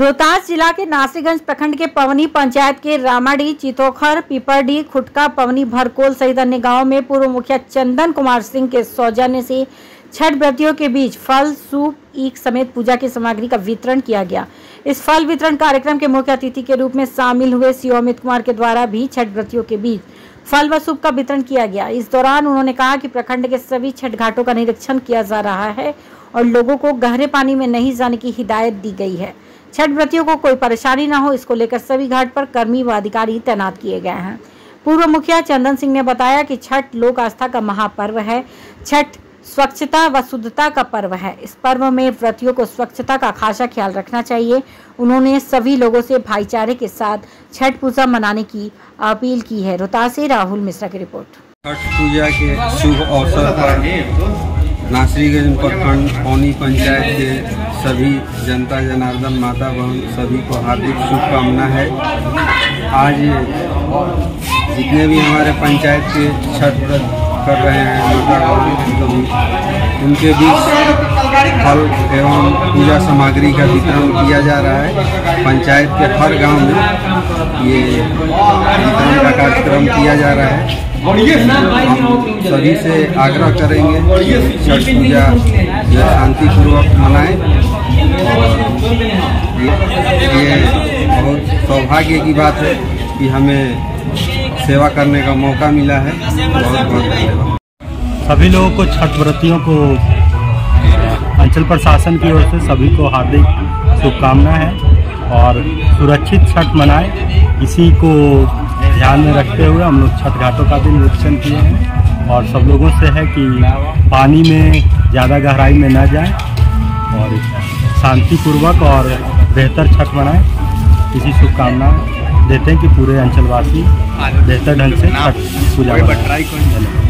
रोहतास जिला के नासरीगंज प्रखंड के पवनी पंचायत के रामाडी, चितोखर, पीपरडी, खुटका, पवनी, भरकोल सहित अन्य गांवों में पूर्व मुखिया चंदन कुमार सिंह के सौजन्य से छठ व्रतियों के बीच फल, सूप, ईख समेत पूजा की सामग्री का वितरण किया गया। इस फल वितरण कार्यक्रम के मुख्य अतिथि के रूप में शामिल हुए सीओ अमित कुमार के द्वारा भी छठ व्रतियों के बीच फल व सूप का वितरण किया गया। इस दौरान उन्होंने कहा कि प्रखंड के सभी छठ घाटों का निरीक्षण किया जा रहा है और लोगों को गहरे पानी में नहीं जाने की हिदायत दी गई है। छठ व्रतियों को कोई परेशानी न हो, इसको लेकर सभी घाट पर कर्मी व अधिकारी तैनात किए गए हैं। पूर्व मुखिया चंदन सिंह ने बताया कि छठ लोक आस्था का महापर्व है। छठ स्वच्छता व शुद्धता का पर्व है। इस पर्व में व्रतियों को स्वच्छता का खासा ख्याल रखना चाहिए। उन्होंने सभी लोगों से भाईचारे के साथ छठ पूजा मनाने की अपील की है। रोहतास से राहुल मिश्रा की रिपोर्ट। छठ पूजा के शुभ अवसर पर नासरीगंज प्रखंड पवनी पंचायत के सभी जनता जनार्दन माता बहन सभी को हार्दिक शुभकामना है। आज जितने भी हमारे पंचायत के छठ व्रत कर रहे हैं माता बहन, उनके बीच फल एवं पूजा सामग्री का वितरण किया जा रहा है। पंचायत के हर गांव में ये वितरण का कार्यक्रम किया जा रहा है। हम सभी से आग्रह करेंगे छठ पूजा शांतिपूर्वक मनाएं। ये बहुत सौभाग्य की बात है कि हमें सेवा करने का मौका मिला है। बहुत बहुत धन्यवाद। सभी लोगों को छठ व्रतियों को अंचल प्रशासन की ओर से सभी को हार्दिक शुभकामना है और सुरक्षित छठ मनाएं। इसी को ध्यान में रखते हुए हम लोग छठ घाटों का भी निरीक्षण किए हैं और सब लोगों से है कि पानी में ज़्यादा गहराई में न जाएं और शांतिपूर्वक और बेहतर छठ मनाएं। इसी शुभकामना देते हैं कि पूरे अंचलवासी बेहतर ढंग से छठ पूजा करें।